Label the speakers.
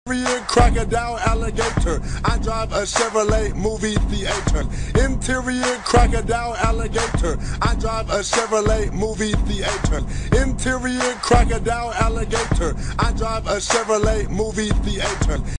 Speaker 1: Interior crocodile alligator. I drive a Chevrolet movie theater. Interior crocodile alligator. I drive a Chevrolet movie theater. Interior crocodile alligator. I drive a Chevrolet movie theater.